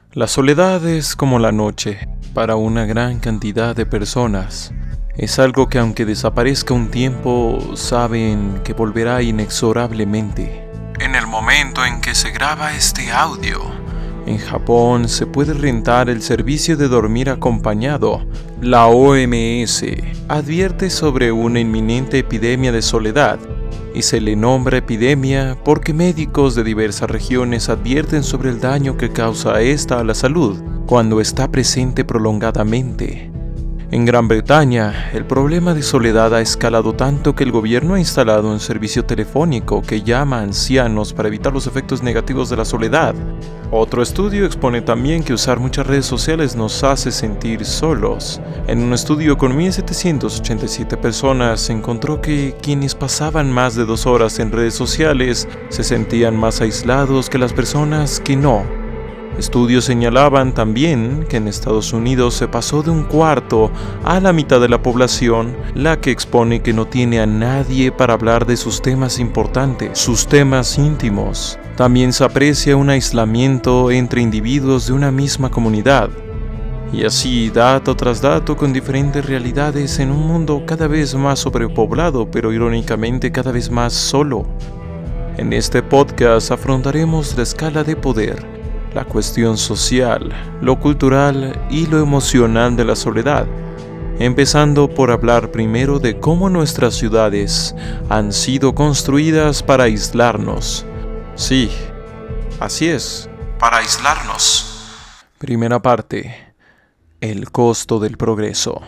La soledad es como la noche para una gran cantidad de personas. Es algo que aunque desaparezca un tiempo, saben que volverá inexorablemente. En el momento en que se graba este audio, en Japón se puede rentar el servicio de dormir acompañado. La OMS advierte sobre una inminente epidemia de soledad y se le nombra epidemia porque médicos de diversas regiones advierten sobre el daño que causa esta a la salud cuando está presente prolongadamente. En Gran Bretaña, el problema de soledad ha escalado tanto que el gobierno ha instalado un servicio telefónico que llama a ancianos para evitar los efectos negativos de la soledad. Otro estudio expone también que usar muchas redes sociales nos hace sentir solos. En un estudio con 1.787 personas se encontró que quienes pasaban más de 2 horas en redes sociales se sentían más aislados que las personas que no. Estudios señalaban también que en Estados Unidos se pasó de 1/4 a la mitad de la población la que expone que no tiene a nadie para hablar de sus temas importantes, sus temas íntimos. También se aprecia un aislamiento entre individuos de una misma comunidad. Y así, dato tras dato, con diferentes realidades en un mundo cada vez más sobrepoblado, pero irónicamente cada vez más solo. En este podcast afrontaremos la escala de poder, la cuestión social, lo cultural y lo emocional de la soledad, empezando por hablar primero de cómo nuestras ciudades han sido construidas para aislarnos. Sí, así es, para aislarnos. Primera parte, el costo del progreso.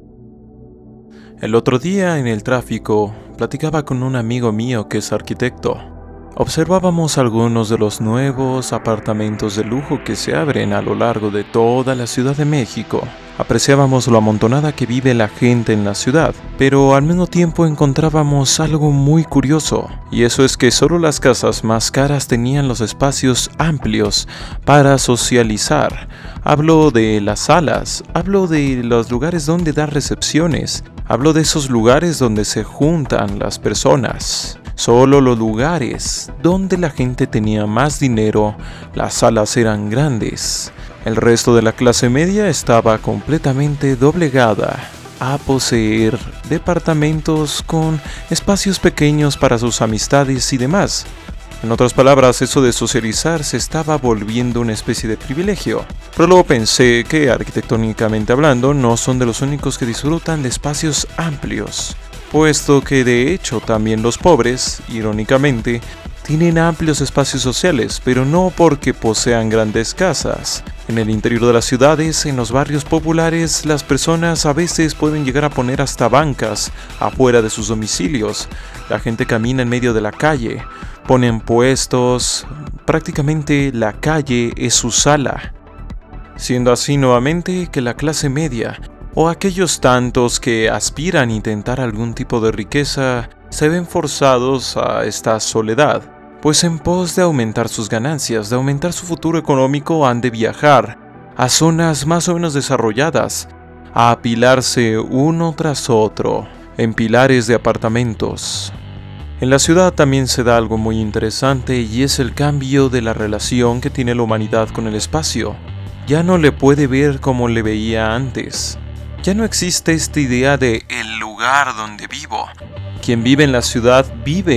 El otro día en el tráfico platicaba con un amigo mío que es arquitecto. Observábamos algunos de los nuevos apartamentos de lujo que se abren a lo largo de toda la Ciudad de México. Apreciábamos lo amontonada que vive la gente en la ciudad, pero al mismo tiempo encontrábamos algo muy curioso, y eso es que solo las casas más caras tenían los espacios amplios para socializar. Hablo de las salas, hablo de los lugares donde dar recepciones, hablo de esos lugares donde se juntan las personas. Solo los lugares donde la gente tenía más dinero, las salas eran grandes. El resto de la clase media estaba completamente doblegada a poseer departamentos con espacios pequeños para sus amistades y demás. En otras palabras, eso de socializar se estaba volviendo una especie de privilegio. Pero luego pensé que, arquitectónicamente hablando, no son de los únicos que disfrutan de espacios amplios, puesto que de hecho también los pobres, irónicamente, tienen amplios espacios sociales, pero no porque posean grandes casas. En el interior de las ciudades, en los barrios populares, las personas a veces pueden llegar a poner hasta bancas afuera de sus domicilios. La gente camina en medio de la calle, ponen puestos, prácticamente la calle es su sala. Siendo así nuevamente que la clase media, o aquellos tantos que aspiran a intentar algún tipo de riqueza, se ven forzados a esta soledad, pues en pos de aumentar sus ganancias, de aumentar su futuro económico, han de viajar a zonas más o menos desarrolladas, a apilarse uno tras otro en pilares de apartamentos. En la ciudad también se da algo muy interesante, y es el cambio de la relación que tiene la humanidad con el espacio. Ya no le puede ver como le veía antes. Ya no existe esta idea de el lugar donde vivo. Quien vive en la ciudad,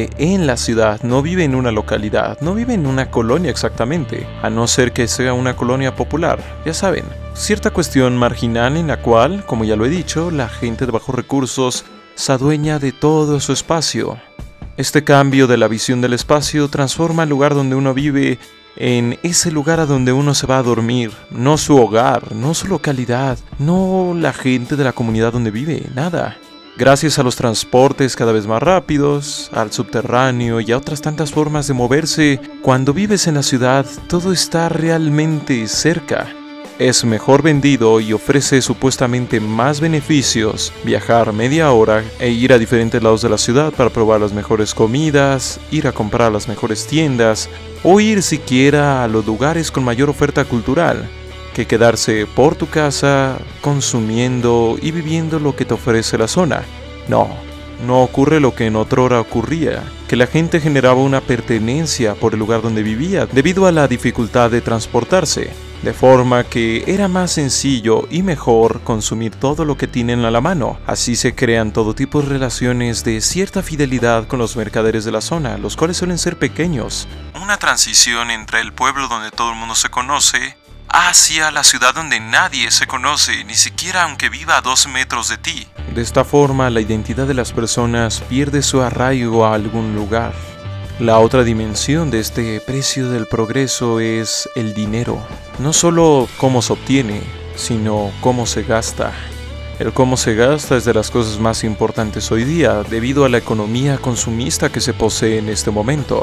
no vive en una localidad, no vive en una colonia exactamente, a no ser que sea una colonia popular, ya saben, cierta cuestión marginal en la cual, como ya lo he dicho, la gente de bajos recursos se adueña de todo su espacio. Este cambio de la visión del espacio transforma el lugar donde uno vive en ese lugar a donde uno se va a dormir, no su hogar, no su localidad, no la gente de la comunidad donde vive, nada. Gracias a los transportes cada vez más rápidos, al subterráneo y a otras tantas formas de moverse, cuando vives en la ciudad, todo está realmente cerca. Es mejor vendido y ofrece supuestamente más beneficios viajar media hora e ir a diferentes lados de la ciudad para probar las mejores comidas, ir a comprar las mejores tiendas o ir siquiera a los lugares con mayor oferta cultural, que quedarse por tu casa consumiendo y viviendo lo que te ofrece la zona. No ocurre lo que en otrora ocurría, que la gente generaba una pertenencia por el lugar donde vivía debido a la dificultad de transportarse. de forma que era más sencillo y mejor consumir todo lo que tienen a la mano. Así se crean todo tipo de relaciones de cierta fidelidad con los mercaderes de la zona, los cuales suelen ser pequeños. Una transición entre el pueblo donde todo el mundo se conoce hacia la ciudad donde nadie se conoce, ni siquiera aunque viva a 2 metros de ti. De esta forma, la identidad de las personas pierde su arraigo a algún lugar. La otra dimensión de este precio del progreso es el dinero. No solo cómo se obtiene, sino cómo se gasta. El cómo se gasta es de las cosas más importantes hoy día, debido a la economía consumista que se posee en este momento.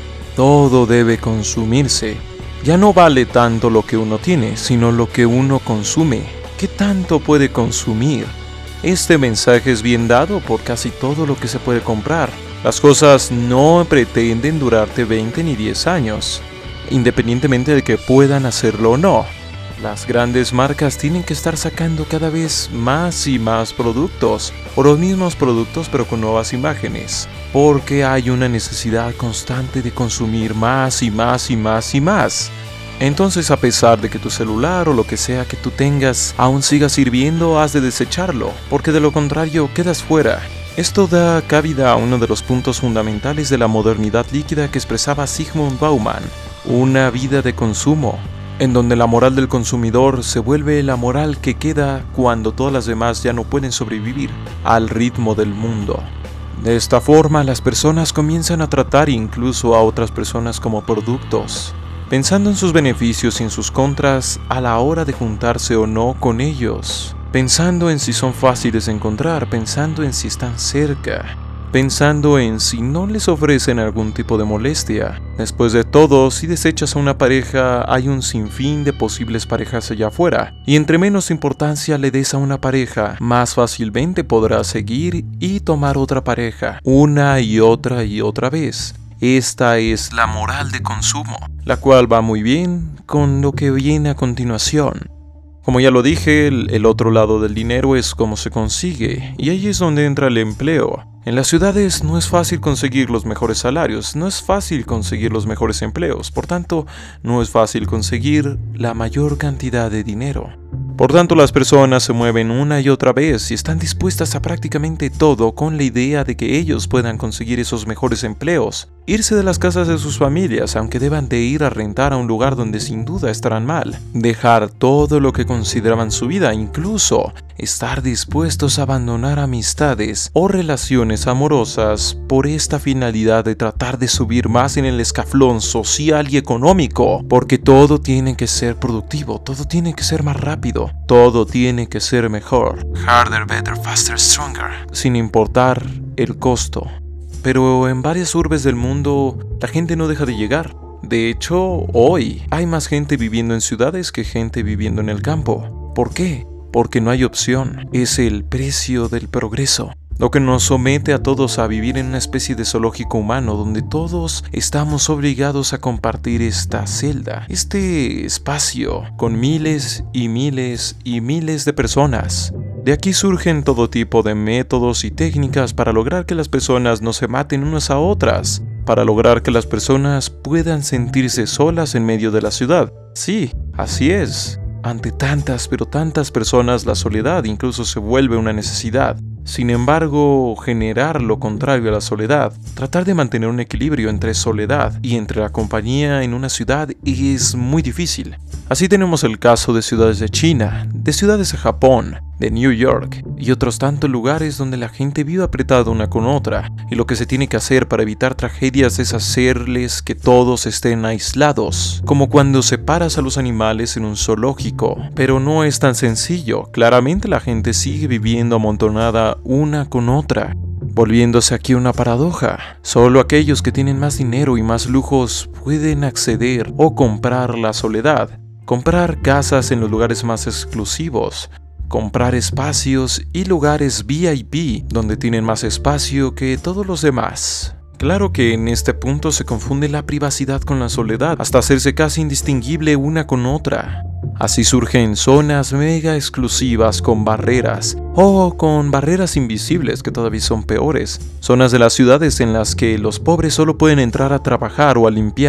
Todo debe consumirse. Ya no vale tanto lo que uno tiene, sino lo que uno consume. ¿Qué tanto puede consumir? Este mensaje es bien dado por casi todo lo que se puede comprar. Las cosas no pretenden durarte 20 ni 10 años, independientemente de que puedan hacerlo o no. Las grandes marcas tienen que estar sacando cada vez más y más productos, o los mismos productos pero con nuevas imágenes, porque hay una necesidad constante de consumir más y más y más y más. Entonces, a pesar de que tu celular o lo que sea que tú tengas aún siga sirviendo, has de desecharlo, porque de lo contrario quedas fuera. Esto da cabida a uno de los puntos fundamentales de la modernidad líquida que expresaba Zygmunt Bauman, una vida de consumo, en donde la moral del consumidor se vuelve la moral que queda cuando todas las demás ya no pueden sobrevivir al ritmo del mundo. De esta forma, las personas comienzan a tratar incluso a otras personas como productos, pensando en sus beneficios y en sus contras a la hora de juntarse o no con ellos. Pensando en si son fáciles de encontrar, pensando en si están cerca, pensando en si no les ofrecen algún tipo de molestia. Después de todo, si desechas a una pareja, hay un sinfín de posibles parejas allá afuera, y entre menos importancia le des a una pareja, más fácilmente podrás seguir y tomar otra pareja, una y otra vez. Esta es la moral de consumo, la cual va muy bien con lo que viene a continuación. Como ya lo dije, el otro lado del dinero es cómo se consigue, y ahí es donde entra el empleo. En las ciudades no es fácil conseguir los mejores salarios, no es fácil conseguir los mejores empleos, por tanto, no es fácil conseguir la mayor cantidad de dinero. Por tanto, las personas se mueven una y otra vez y están dispuestas a prácticamente todo con la idea de que ellos puedan conseguir esos mejores empleos, irse de las casas de sus familias, aunque deban de ir a rentar a un lugar donde sin duda estarán mal, dejar todo lo que consideraban su vida, incluso estar dispuestos a abandonar amistades o relaciones amorosas por esta finalidad de tratar de subir más en el escalón social y económico, porque todo tiene que ser productivo, todo tiene que ser más rápido, todo tiene que ser mejor. Harder, better, faster, stronger. Sin importar el costo. Pero en varias urbes del mundo, la gente no deja de llegar. De hecho, hoy hay más gente viviendo en ciudades que gente viviendo en el campo. ¿Por qué? Porque no hay opción. Es el precio del progreso. Lo que nos somete a todos a vivir en una especie de zoológico humano donde todos estamos obligados a compartir esta celda, este espacio, con miles y miles y miles de personas. De aquí surgen todo tipo de métodos y técnicas para lograr que las personas no se maten unas a otras, para lograr que las personas puedan sentirse solas en medio de la ciudad. Sí, así es. Ante tantas, pero tantas personas, la soledad incluso se vuelve una necesidad. Sin embargo, generar lo contrario a la soledad, tratar de mantener un equilibrio entre soledad y entre la compañía en una ciudad es muy difícil. Así tenemos el caso de ciudades de China, de ciudades de Japón, de New York y otros tantos lugares donde la gente vive apretada una con otra, y lo que se tiene que hacer para evitar tragedias es hacerles que todos estén aislados, como cuando separas a los animales en un zoológico. Pero no es tan sencillo, claramente la gente sigue viviendo amontonada una con otra, volviéndose aquí una paradoja. Solo aquellos que tienen más dinero y más lujos pueden acceder o comprar la soledad, comprar casas en los lugares más exclusivos, comprar espacios y lugares VIP donde tienen más espacio que todos los demás. Claro que en este punto se confunde la privacidad con la soledad hasta hacerse casi indistinguible una con otra. Así surgen zonas mega exclusivas con barreras, o con barreras invisibles que todavía son peores. Zonas de las ciudades en las que los pobres solo pueden entrar a trabajar o a limpiar,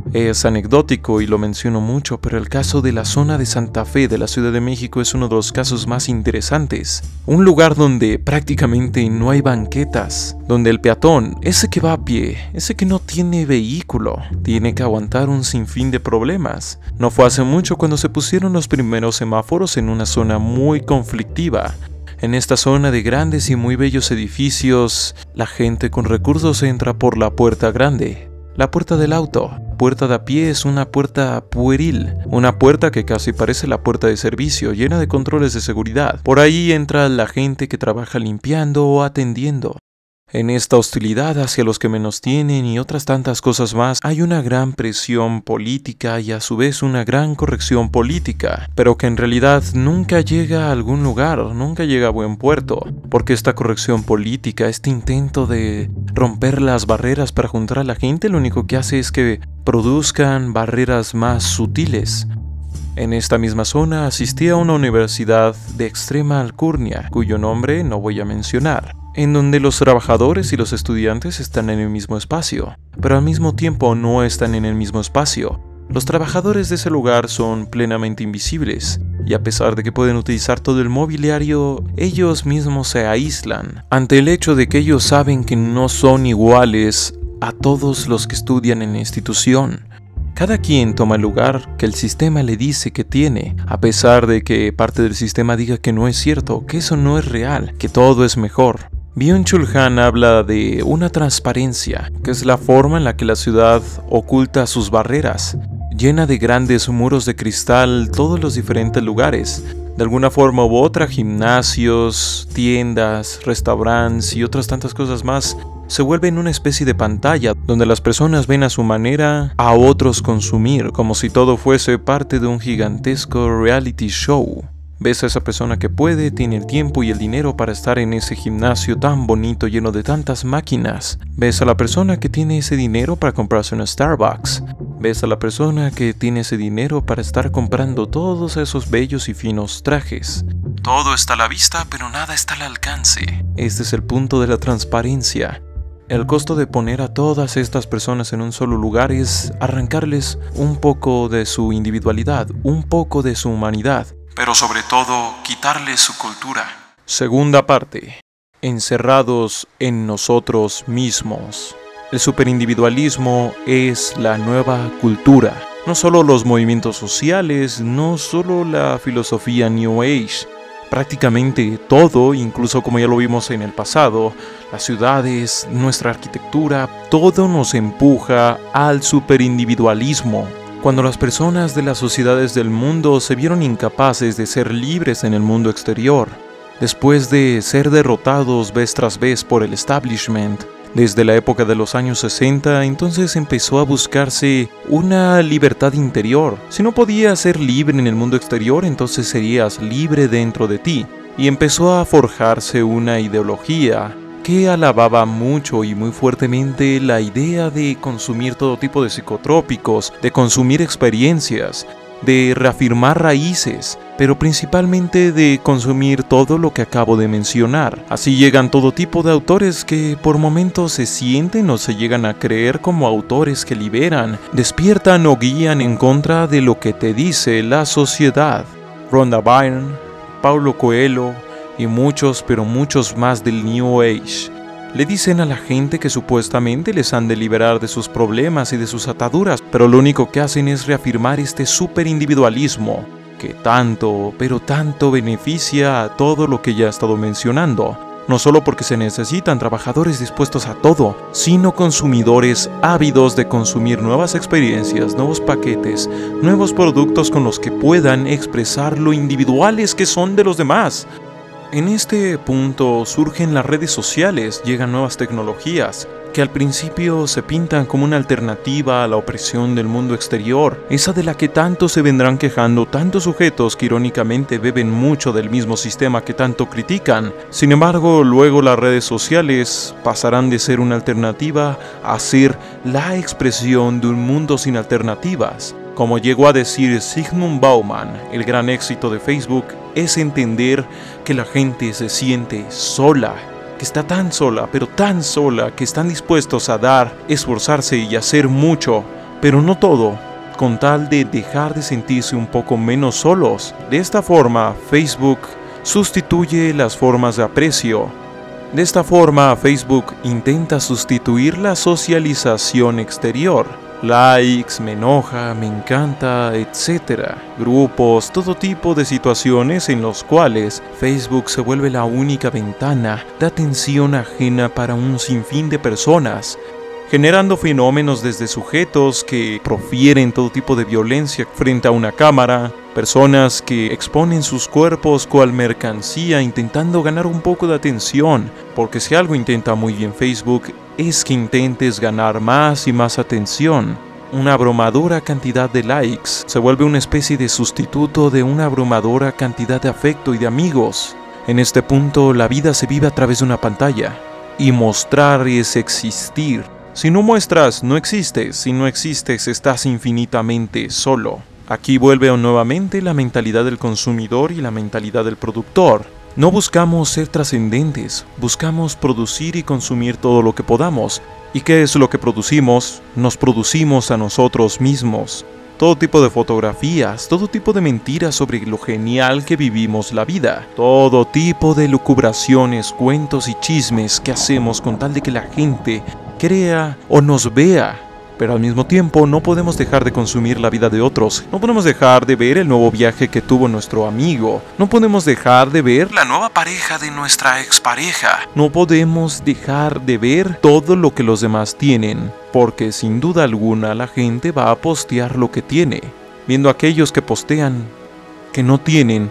Es anecdótico y lo menciono mucho, pero el caso de la zona de Santa Fe de la Ciudad de México es uno de los casos más interesantes. Un lugar donde prácticamente no hay banquetas, donde el peatón, ese que va a pie, ese que no tiene vehículo, tiene que aguantar un sinfín de problemas. No fue hace mucho cuando se pusieron los primeros semáforos en una zona muy conflictiva. En esta zona de grandes y muy bellos edificios, la gente con recursos entra por la puerta grande, la puerta del auto. Puerta de a pie es una puerta pueril, una puerta que casi parece la puerta de servicio, llena de controles de seguridad. Por ahí entra la gente que trabaja limpiando o atendiendo. En esta hostilidad hacia los que menos tienen y otras tantas cosas más, hay una gran presión política y a su vez una gran corrección política, pero que en realidad nunca llega a algún lugar, nunca llega a buen puerto, porque esta corrección política, este intento de romper las barreras para juntar a la gente, lo único que hace es que produzcan barreras más sutiles. En esta misma zona asistí a una universidad de extrema alcurnia, cuyo nombre no voy a mencionar, en donde los trabajadores y los estudiantes están en el mismo espacio, pero al mismo tiempo no están en el mismo espacio. Los trabajadores de ese lugar son plenamente invisibles, y a pesar de que pueden utilizar todo el mobiliario, ellos mismos se aíslan, ante el hecho de que ellos saben que no son iguales a todos los que estudian en la institución. Cada quien toma el lugar que el sistema le dice que tiene, a pesar de que parte del sistema diga que no es cierto, que eso no es real, que todo es mejor. Byung-Chul Han habla de una transparencia, que es la forma en la que la ciudad oculta sus barreras, llena de grandes muros de cristal todos los diferentes lugares. De alguna forma u otra, gimnasios, tiendas, restaurantes y otras tantas cosas más se vuelven una especie de pantalla donde las personas ven a su manera a otros consumir, como si todo fuese parte de un gigantesco reality show. Ves a esa persona que puede, tiene el tiempo y el dinero para estar en ese gimnasio tan bonito lleno de tantas máquinas. Ves a la persona que tiene ese dinero para comprarse una Starbucks. Ves a la persona que tiene ese dinero para estar comprando todos esos bellos y finos trajes. Todo está a la vista, pero nada está al alcance. Este es el punto de la transparencia. El costo de poner a todas estas personas en un solo lugar es arrancarles un poco de su individualidad, un poco de su humanidad, pero sobre todo quitarles su cultura. Segunda parte. Encerrados en nosotros mismos. El superindividualismo es la nueva cultura. No solo los movimientos sociales, no solo la filosofía New Age. Prácticamente todo, incluso como ya lo vimos en el pasado, las ciudades, nuestra arquitectura, todo nos empuja al superindividualismo. Cuando las personas de las sociedades del mundo se vieron incapaces de ser libres en el mundo exterior, después de ser derrotados vez tras vez por el establishment, desde la época de los años 60, entonces empezó a buscarse una libertad interior. Si no podías ser libre en el mundo exterior, entonces serías libre dentro de ti. Y empezó a forjarse una ideología que alababa mucho y muy fuertemente la idea de consumir todo tipo de psicotrópicos, de consumir experiencias, de reafirmar raíces, pero principalmente de consumir todo lo que acabo de mencionar. Así llegan todo tipo de autores que por momentos se sienten o se llegan a creer como autores que liberan, despiertan o guían en contra de lo que te dice la sociedad. Rhonda Byrne, Paulo Coelho y muchos, pero muchos más del New Age. Le dicen a la gente que supuestamente les han de liberar de sus problemas y de sus ataduras, pero lo único que hacen es reafirmar este superindividualismo que tanto, pero tanto beneficia a todo lo que ya he estado mencionando. No solo porque se necesitan trabajadores dispuestos a todo, sino consumidores ávidos de consumir nuevas experiencias, nuevos paquetes, nuevos productos con los que puedan expresar lo individuales que son de los demás. En este punto surgen las redes sociales, llegan nuevas tecnologías, que al principio se pintan como una alternativa a la opresión del mundo exterior, esa de la que tanto se vendrán quejando tantos sujetos que irónicamente beben mucho del mismo sistema que tanto critican. Sin embargo, luego las redes sociales pasarán de ser una alternativa a ser la expresión de un mundo sin alternativas. Como llegó a decir Zygmunt Bauman, el gran éxito de Facebook es entender que la gente se siente sola, que está tan sola, pero tan sola, que están dispuestos a dar, esforzarse y hacer mucho pero no todo, con tal de dejar de sentirse un poco menos solos. De esta forma, Facebook sustituye las formas de aprecio. De esta forma, Facebook intenta sustituir la socialización exterior. Likes, me enoja, me encanta, etc. Grupos, todo tipo de situaciones en los cuales Facebook se vuelve la única ventana de atención ajena para un sinfín de personas, generando fenómenos desde sujetos que profieren todo tipo de violencia frente a una cámara, personas que exponen sus cuerpos cual mercancía intentando ganar un poco de atención, porque si algo intenta muy bien Facebook es que intentes ganar más y más atención. Una abrumadora cantidad de likes se vuelve una especie de sustituto de una abrumadora cantidad de afecto y de amigos. En este punto la vida se vive a través de una pantalla, y mostrar es existir. Si no muestras, no existes. Si no existes, estás infinitamente solo. Aquí vuelve nuevamente la mentalidad del consumidor y la mentalidad del productor. No buscamos ser trascendentes, buscamos producir y consumir todo lo que podamos. ¿Y qué es lo que producimos? Nos producimos a nosotros mismos. Todo tipo de fotografías, todo tipo de mentiras sobre lo genial que vivimos la vida. Todo tipo de lucubraciones, cuentos y chismes que hacemos con tal de que la gente crea o nos vea. Pero al mismo tiempo no podemos dejar de consumir la vida de otros. No podemos dejar de ver el nuevo viaje que tuvo nuestro amigo. No podemos dejar de ver la nueva pareja de nuestra expareja. No podemos dejar de ver todo lo que los demás tienen, porque sin duda alguna la gente va a postear lo que tiene, viendo a aquellos que postean que no tienen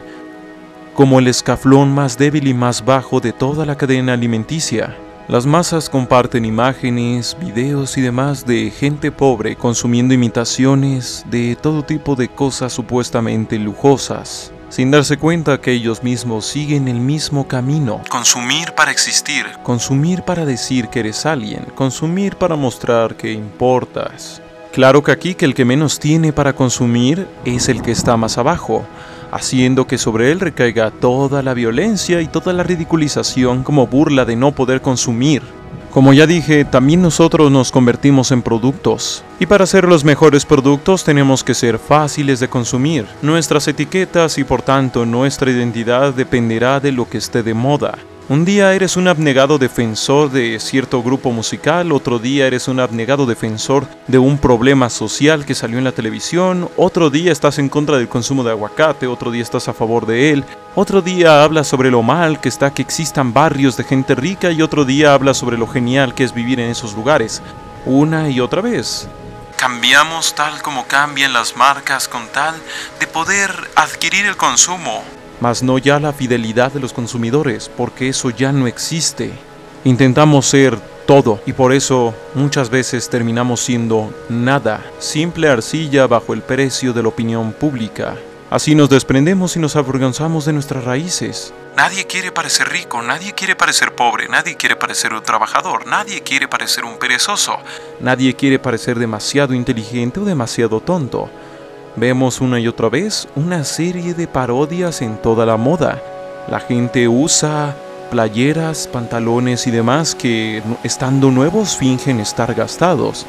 como el escalón más débil y más bajo de toda la cadena alimenticia. Las masas comparten imágenes, videos y demás de gente pobre consumiendo imitaciones de todo tipo de cosas supuestamente lujosas, sin darse cuenta que ellos mismos siguen el mismo camino. Consumir para existir, consumir para decir que eres alguien, consumir para mostrar que importas. Claro que aquí que el que menos tiene para consumir es el que está más abajo, haciendo que sobre él recaiga toda la violencia y toda la ridiculización como burla de no poder consumir. Como ya dije, también nosotros nos convertimos en productos. Y para ser los mejores productos tenemos que ser fáciles de consumir. Nuestras etiquetas y por tanto nuestra identidad dependerá de lo que esté de moda. Un día eres un abnegado defensor de cierto grupo musical, otro día eres un abnegado defensor de un problema social que salió en la televisión, otro día estás en contra del consumo de aguacate, otro día estás a favor de él, otro día hablas sobre lo mal que está que existan barrios de gente rica y otro día hablas sobre lo genial que es vivir en esos lugares. Una y otra vez. Cambiamos tal como cambian las marcas con tal de poder adquirir el consumo, mas no ya la fidelidad de los consumidores, porque eso ya no existe. Intentamos ser todo y por eso muchas veces terminamos siendo nada, simple arcilla bajo el precio de la opinión pública. Así nos desprendemos y nos avergonzamos de nuestras raíces. Nadie quiere parecer rico, nadie quiere parecer pobre, nadie quiere parecer un trabajador, nadie quiere parecer un perezoso, nadie quiere parecer demasiado inteligente o demasiado tonto. Vemos una y otra vez una serie de parodias en toda la moda. La gente usa playeras, pantalones y demás que estando nuevos fingen estar gastados.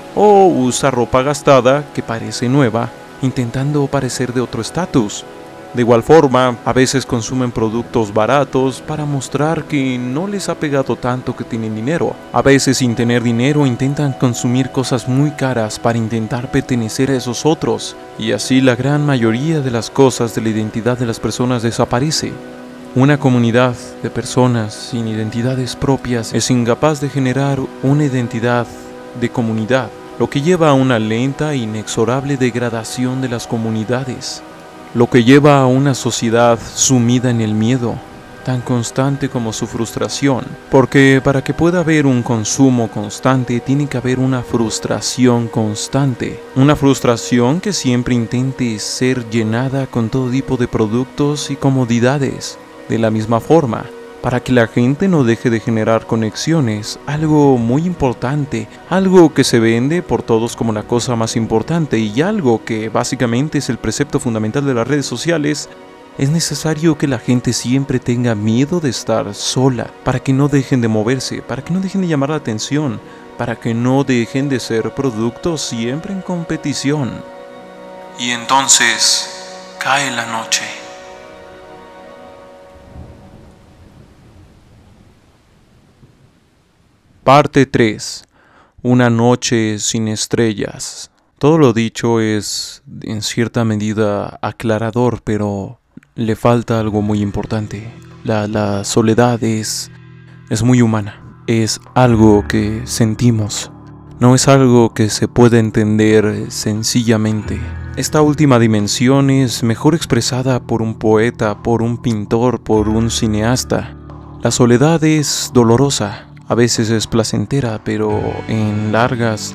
O usa ropa gastada que parece nueva, intentando parecer de otro estatus. De igual forma, a veces consumen productos baratos para mostrar que no les ha pegado tanto que tienen dinero. A veces sin tener dinero intentan consumir cosas muy caras para intentar pertenecer a esos otros. Y así la gran mayoría de las cosas de la identidad de las personas desaparece. Una comunidad de personas sin identidades propias es incapaz de generar una identidad de comunidad, lo que lleva a una lenta e inexorable degradación de las comunidades. Lo que lleva a una sociedad sumida en el miedo, tan constante como su frustración, porque para que pueda haber un consumo constante tiene que haber una frustración constante, una frustración que siempre intente ser llenada con todo tipo de productos y comodidades. De la misma forma, para que la gente no deje de generar conexiones, algo muy importante, algo que se vende por todos como la cosa más importante y algo que básicamente es el precepto fundamental de las redes sociales, es necesario que la gente siempre tenga miedo de estar sola, para que no dejen de moverse, para que no dejen de llamar la atención, para que no dejen de ser productos siempre en competición. Y entonces cae la noche. Parte 3. Una noche sin estrellas. Todo lo dicho es en cierta medida aclarador, pero le falta algo muy importante. La soledad es muy humana. Es algo que sentimos. No es algo que se puede entender sencillamente. Esta última dimensión es mejor expresada por un poeta, por un pintor, por un cineasta. La soledad es dolorosa. A veces es placentera, pero en largas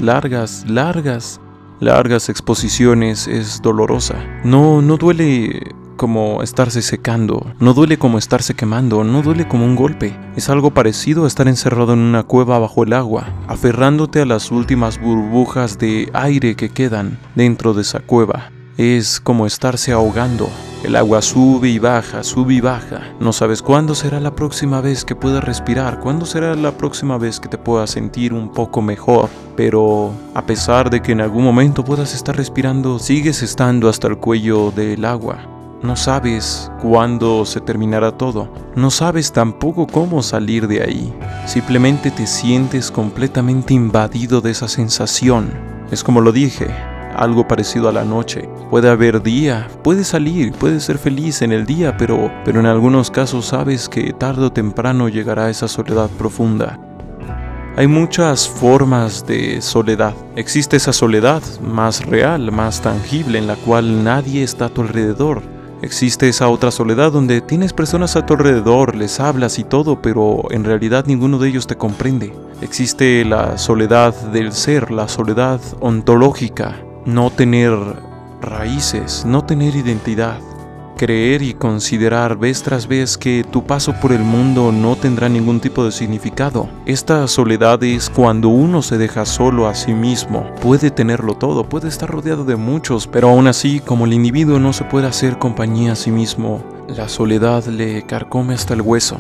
exposiciones es dolorosa. No duele como estarse secando, no duele como estarse quemando, no duele como un golpe. Es algo parecido a estar encerrado en una cueva bajo el agua, aferrándote a las últimas burbujas de aire que quedan dentro de esa cueva. Es como estarse ahogando. El agua sube y baja, sube y baja. No sabes cuándo será la próxima vez que puedas respirar, cuándo será la próxima vez que te puedas sentir un poco mejor. Pero a pesar de que en algún momento puedas estar respirando, sigues estando hasta el cuello del agua. No sabes cuándo se terminará todo. No sabes tampoco cómo salir de ahí. Simplemente te sientes completamente invadido de esa sensación. Es como lo dije. Algo parecido a la noche. Puede haber día, puedes salir, puedes ser feliz en el día, pero en algunos casos sabes que tarde o temprano llegará esa soledad profunda. Hay muchas formas de soledad. Existe esa soledad más real, más tangible, en la cual nadie está a tu alrededor. Existe esa otra soledad donde tienes personas a tu alrededor, les hablas y todo, pero en realidad ninguno de ellos te comprende. Existe la soledad del ser, la soledad ontológica. No tener raíces, no tener identidad. Creer y considerar vez tras vez que tu paso por el mundo no tendrá ningún tipo de significado. Esta soledad es cuando uno se deja solo a sí mismo. Puede tenerlo todo, puede estar rodeado de muchos, pero aún así, como el individuo no se puede hacer compañía a sí mismo, la soledad le carcome hasta el hueso.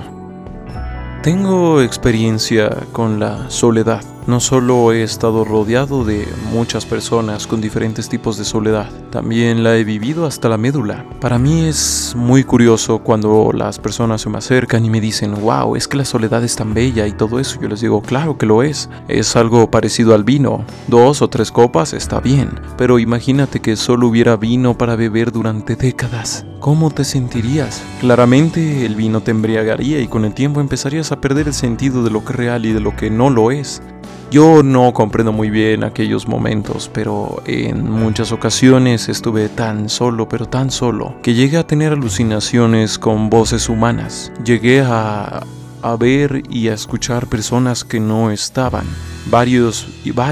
Tengo experiencia con la soledad. No solo he estado rodeado de muchas personas con diferentes tipos de soledad, también la he vivido hasta la médula. Para mí es muy curioso cuando las personas se me acercan y me dicen, wow, es que la soledad es tan bella y todo eso. Yo les digo, claro que lo es. Es algo parecido al vino. 2 o 3 copas está bien, pero imagínate que solo hubiera vino para beber durante décadas. ¿Cómo te sentirías? Claramente el vino te embriagaría y con el tiempo empezarías a perder el sentido de lo que es real y de lo que no lo es. Yo no comprendo muy bien aquellos momentos, pero en muchas ocasiones estuve tan solo, pero tan solo, que llegué a tener alucinaciones con voces humanas. Llegué a ver y a escuchar personas que no estaban. Varios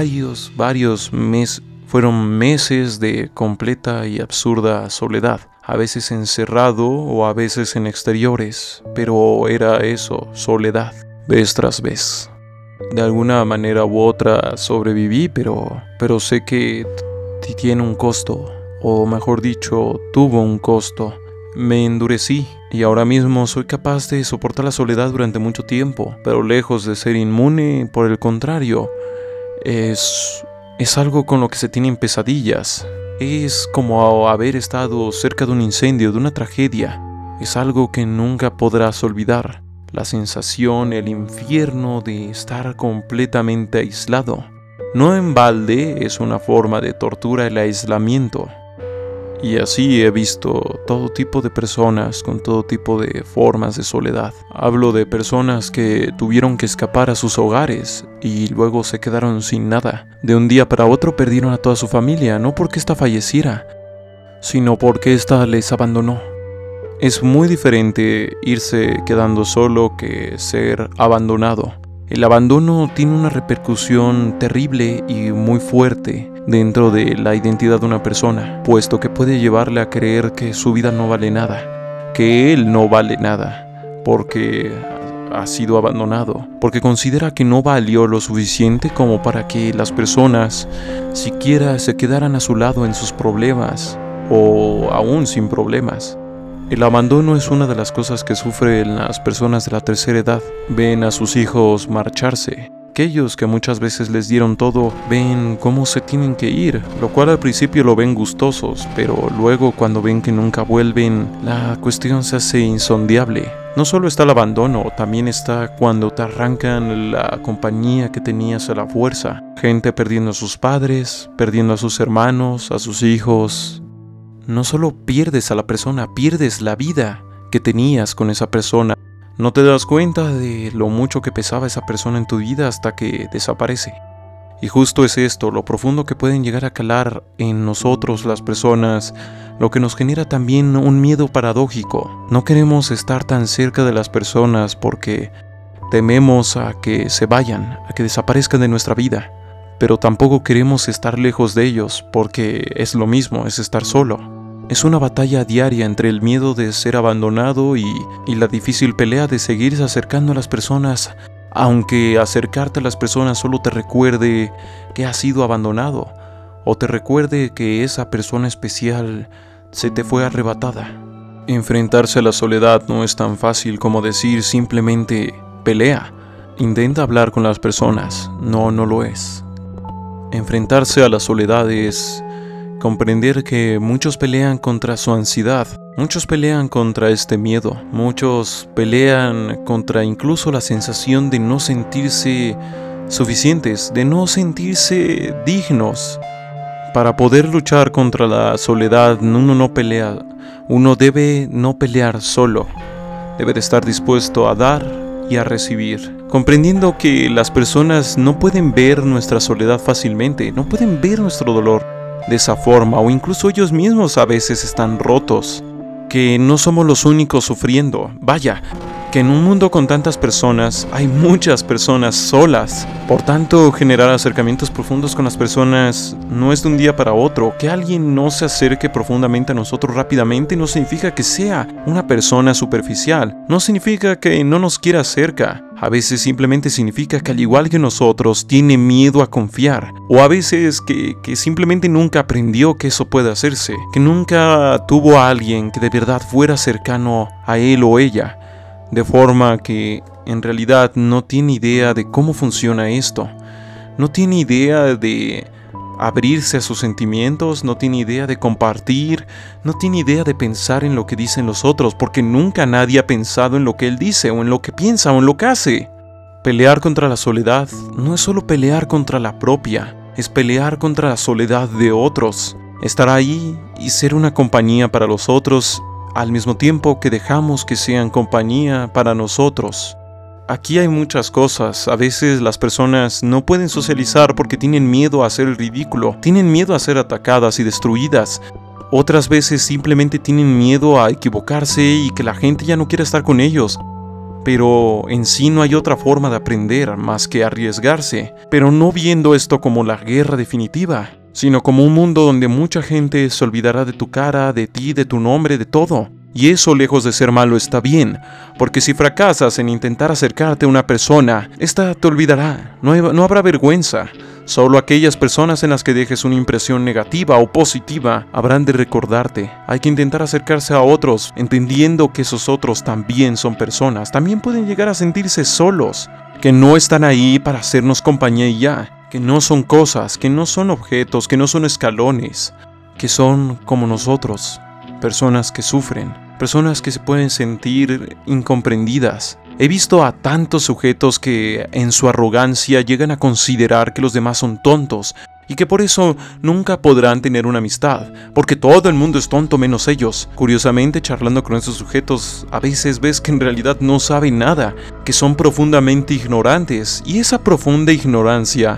meses, fueron meses de completa y absurda soledad. A veces encerrado o a veces en exteriores, pero era eso, soledad, vez tras vez. De alguna manera u otra sobreviví, pero sé que tiene un costo, o mejor dicho, tuvo un costo. Me endurecí y ahora mismo soy capaz de soportar la soledad durante mucho tiempo, pero lejos de ser inmune, por el contrario, es algo con lo que se tienen pesadillas. Es como haber estado cerca de un incendio, de una tragedia. Es algo que nunca podrás olvidar. La sensación, el infierno de estar completamente aislado. No en balde es una forma de tortura el aislamiento. Y así he visto todo tipo de personas con todo tipo de formas de soledad. Hablo de personas que tuvieron que escapar a sus hogares y luego se quedaron sin nada. De un día para otro perdieron a toda su familia, no porque ésta falleciera, sino porque ésta les abandonó. Es muy diferente irse quedando solo que ser abandonado. El abandono tiene una repercusión terrible y muy fuerte dentro de la identidad de una persona, puesto que puede llevarle a creer que su vida no vale nada, que él no vale nada, porque ha sido abandonado, porque considera que no valió lo suficiente como para que las personas siquiera se quedaran a su lado en sus problemas, o aún sin problemas. El abandono es una de las cosas que sufren las personas de la tercera edad. Ven a sus hijos marcharse, aquellos que muchas veces les dieron todo ven cómo se tienen que ir, lo cual al principio lo ven gustosos, pero luego cuando ven que nunca vuelven, la cuestión se hace insondable. No solo está el abandono, también está cuando te arrancan la compañía que tenías a la fuerza. Gente perdiendo a sus padres, perdiendo a sus hermanos, a sus hijos. No solo pierdes a la persona, pierdes la vida que tenías con esa persona. No te das cuenta de lo mucho que pesaba esa persona en tu vida hasta que desaparece. Y justo es esto, lo profundo que pueden llegar a calar en nosotros las personas, lo que nos genera también un miedo paradójico. No queremos estar tan cerca de las personas porque tememos a que se vayan, a que desaparezcan de nuestra vida. Pero tampoco queremos estar lejos de ellos porque es lo mismo, es estar solo. Es una batalla diaria entre el miedo de ser abandonado y la difícil pelea de seguirse acercando a las personas, aunque acercarte a las personas solo te recuerde que has sido abandonado o te recuerde que esa persona especial se te fue arrebatada. Enfrentarse a la soledad no es tan fácil como decir simplemente pelea. Intenta hablar con las personas, no lo es. Enfrentarse a la soledad es comprender que muchos pelean contra su ansiedad, muchos pelean contra este miedo, muchos pelean contra incluso la sensación de no sentirse suficientes, de no sentirse dignos. Para poder luchar contra la soledad, uno no pelea, uno debe no pelear solo, debe de estar dispuesto a dar y a recibir, comprendiendo que las personas no pueden ver nuestra soledad fácilmente, no pueden ver nuestro dolor de esa forma, o incluso ellos mismos a veces están rotos, que no somos los únicos sufriendo. Vaya, que en un mundo con tantas personas hay muchas personas solas. Por tanto, generar acercamientos profundos con las personas no es de un día para otro. Que alguien no se acerque profundamente a nosotros rápidamente no significa que sea una persona superficial, no significa que no nos quiera cerca. A veces simplemente significa que al igual que nosotros tiene miedo a confiar, o a veces que simplemente nunca aprendió que eso puede hacerse, que nunca tuvo a alguien que de verdad fuera cercano a él o ella, de forma que en realidad no tiene idea de cómo funciona esto, no tiene idea de abrirse a sus sentimientos, no tiene idea de compartir, no tiene idea de pensar en lo que dicen los otros, porque nunca nadie ha pensado en lo que él dice, o en lo que piensa, o en lo que hace. Pelear contra la soledad no es solo pelear contra la propia, es pelear contra la soledad de otros. Estar ahí y ser una compañía para los otros, al mismo tiempo que dejamos que sean compañía para nosotros. Aquí hay muchas cosas. A veces las personas no pueden socializar porque tienen miedo a hacer el ridículo, tienen miedo a ser atacadas y destruidas. Otras veces simplemente tienen miedo a equivocarse y que la gente ya no quiera estar con ellos. Pero en sí no hay otra forma de aprender más que arriesgarse, pero no viendo esto como la guerra definitiva, sino como un mundo donde mucha gente se olvidará de tu cara, de ti, de tu nombre, de todo. Y eso, lejos de ser malo, está bien, porque si fracasas en intentar acercarte a una persona, esta te olvidará, no habrá vergüenza. Solo aquellas personas en las que dejes una impresión negativa o positiva habrán de recordarte. Hay que intentar acercarse a otros, entendiendo que esos otros también son personas, también pueden llegar a sentirse solos, que no están ahí para hacernos compañía y ya, que no son cosas, que no son objetos, que no son escalones, que son como nosotros, personas que sufren. Personas que se pueden sentir incomprendidas. He visto a tantos sujetos que en su arrogancia llegan a considerar que los demás son tontos y que por eso nunca podrán tener una amistad, porque todo el mundo es tonto menos ellos. Curiosamente, charlando con estos sujetos, a veces ves que en realidad no saben nada, que son profundamente ignorantes, y esa profunda ignorancia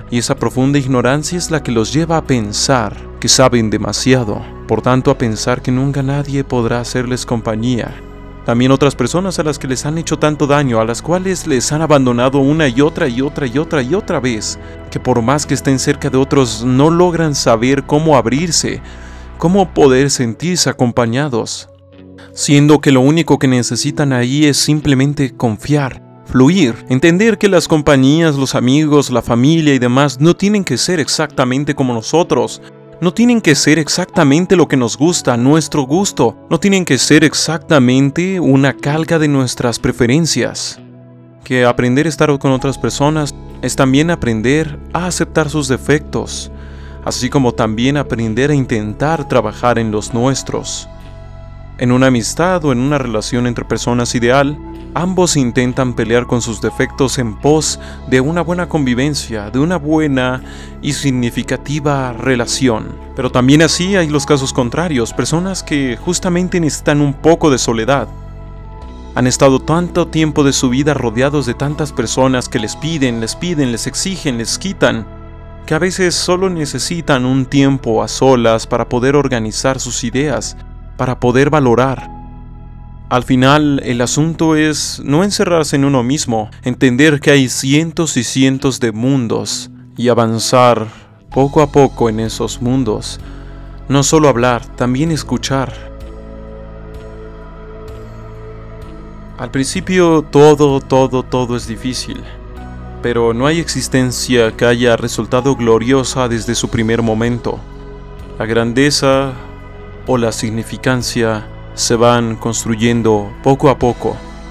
es la que los lleva a pensar que saben demasiado, por tanto a pensar que nunca nadie podrá hacerles compañía. También otras personas a las que les han hecho tanto daño, a las cuales les han abandonado una y otra vez, que por más que estén cerca de otros no logran saber cómo abrirse, cómo poder sentirse acompañados, siendo que lo único que necesitan ahí es simplemente confiar, fluir, entender que las compañías, los amigos, la familia y demás no tienen que ser exactamente como nosotros. No tienen que ser exactamente lo que nos gusta, nuestro gusto. No tienen que ser exactamente una calca de nuestras preferencias. que aprender a estar con otras personas es también aprender a aceptar sus defectos, así como también aprender a intentar trabajar en los nuestros. En una amistad o en una relación entre personas ideal, ambos intentan pelear con sus defectos en pos de una buena convivencia, de una buena y significativa relación. Pero también así hay los casos contrarios, personas que justamente necesitan un poco de soledad. Han estado tanto tiempo de su vida rodeados de tantas personas que les piden, les exigen, les quitan, que a veces solo necesitan un tiempo a solas para poder organizar sus ideas, para poder valorar. Al final, el asunto es no encerrarse en uno mismo, entender que hay cientos y cientos de mundos y avanzar poco a poco en esos mundos. No solo hablar, también escuchar. Al principio todo es difícil, pero no hay existencia que haya resultado gloriosa desde su primer momento. La grandeza o la significancia se van construyendo poco a poco.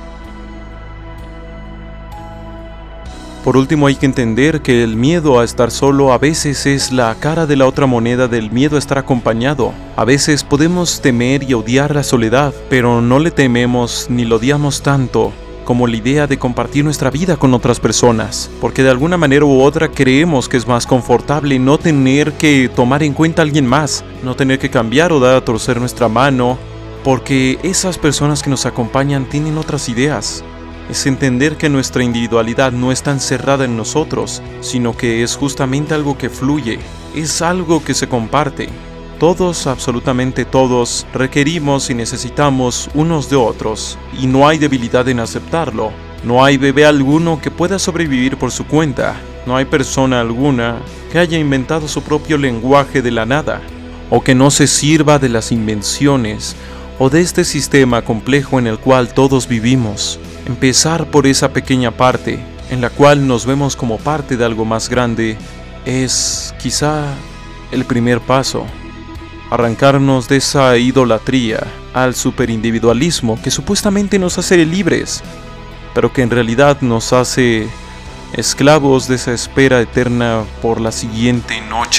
Por último, hay que entender que el miedo a estar solo a veces es la cara de la otra moneda del miedo a estar acompañado. A veces podemos temer y odiar la soledad, pero no le tememos ni lo odiamos tanto como la idea de compartir nuestra vida con otras personas, porque de alguna manera u otra creemos que es más confortable no tener que tomar en cuenta a alguien más, no tener que cambiar o dar a torcer nuestra mano, porque esas personas que nos acompañan tienen otras ideas. Es entender que nuestra individualidad no está encerrada en nosotros, sino que es justamente algo que fluye, es algo que se comparte. Todos, absolutamente todos, requerimos y necesitamos unos de otros, y no hay debilidad en aceptarlo. No hay bebé alguno que pueda sobrevivir por su cuenta. No hay persona alguna que haya inventado su propio lenguaje de la nada, o que no se sirva de las invenciones o de este sistema complejo en el cual todos vivimos. Empezar por esa pequeña parte, en la cual nos vemos como parte de algo más grande, es quizá el primer paso. Arrancarnos de esa idolatría al superindividualismo que supuestamente nos hace libres, pero que en realidad nos hace esclavos de esa espera eterna por la siguiente noche.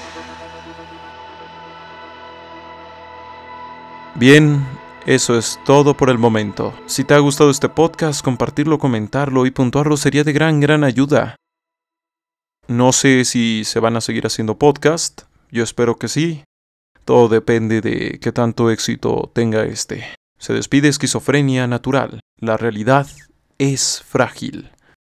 Bien, eso es todo por el momento. Si te ha gustado este podcast, compartirlo, comentarlo y puntuarlo sería de gran ayuda. No sé si se van a seguir haciendo podcast, yo espero que sí. Todo depende de qué tanto éxito tenga este. Se despide Esquizofrenia Natural. La realidad es frágil.